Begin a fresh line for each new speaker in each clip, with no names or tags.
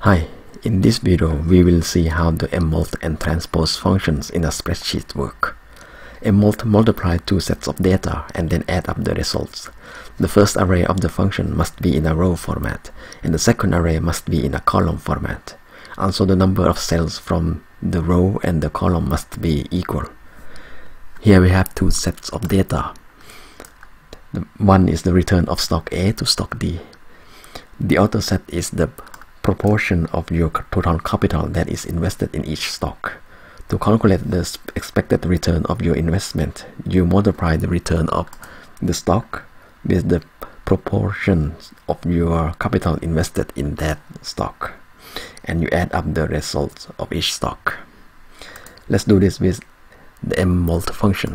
Hi, in this video we will see how the Mmult and Transpose functions in a spreadsheet work. Mmult multiplies two sets of data and then add up the results. The first array of the function must be in a row format, and the second array must be in a column format. Also, the number of cells from the row and the column must be equal. Here we have two sets of data. One is the return of stock A to stock D. The other set is the proportion of your total capital that is invested in each stock. To calculate the expected return of your investment, you multiply the return of the stock with the proportion of your capital invested in that stock, and you add up the results of each stock. Let's do this with the Mmult function.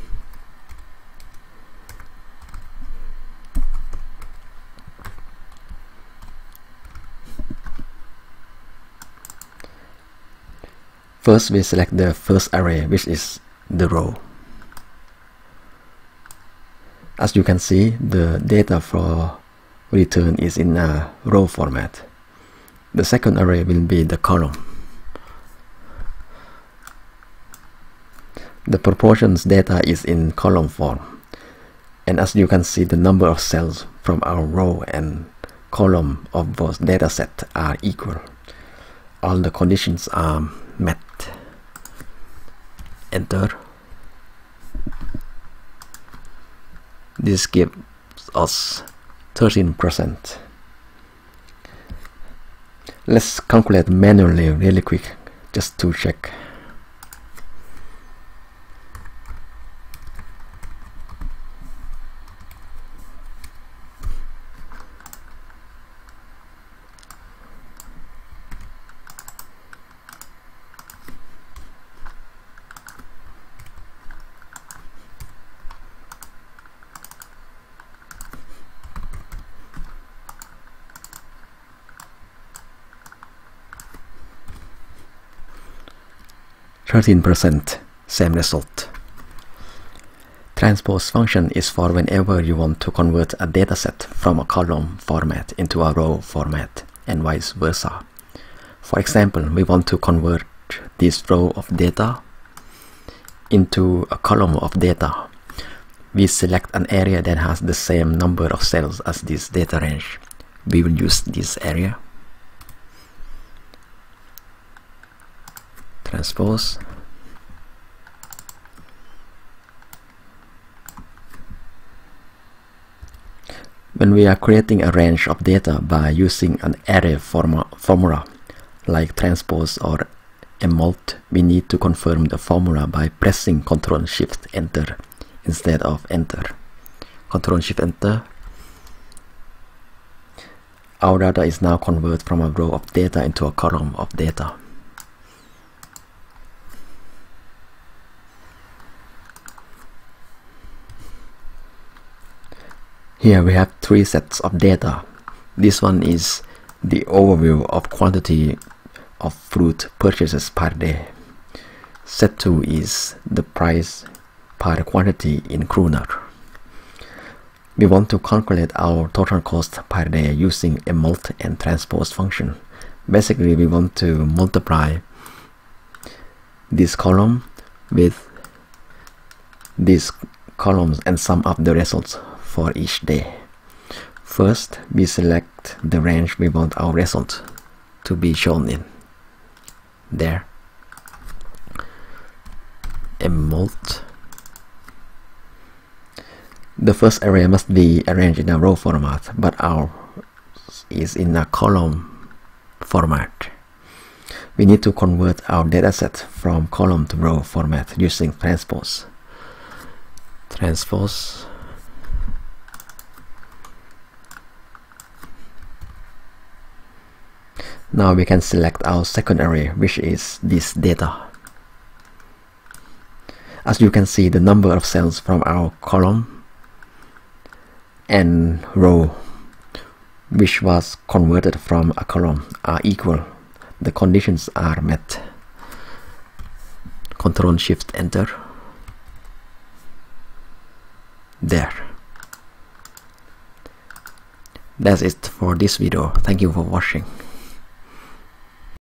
First, we select the first array, which is the row. As you can see, the data for return is in a row format. The second array will be the column. The proportions data is in column form. And as you can see, the number of cells from our row and column of both data sets are equal. All the conditions are met. Enter. This gives us 13%. Let's calculate manually really quick just to check. %, same result. Transpose function is for whenever you want to convert a dataset from a column format into a row format, and vice versa. For example, we want to convert this row of data into a column of data. We select an area that has the same number of cells as this data range. We will use this area. Transpose. When we are creating a range of data by using an array formula like transpose or Mmult, we need to confirm the formula by pressing Ctrl+Shift+Enter instead of Enter. Ctrl+Shift+Enter. Our data is now converted from a row of data into a column of data. Here we have three sets of data. This one is the overview of quantity of fruit purchases per day. Set 2 is the price per quantity in kroner. We want to calculate our total cost per day using Mmult and Transpose function. Basically, we want to multiply this column with these columns and sum up the results for each day. First, we select the range we want our result to be shown in. There. Mmult. The first array must be arranged in a row format, but ours is in a column format. We need to convert our dataset from column to row format using Transpose. Transpose. Now we can select our second array, which is this data. As you can see, the number of cells from our column and row, which was converted from a column, are equal. The conditions are met. Ctrl+Shift+Enter. There. That's it for this video. Thank you for watching.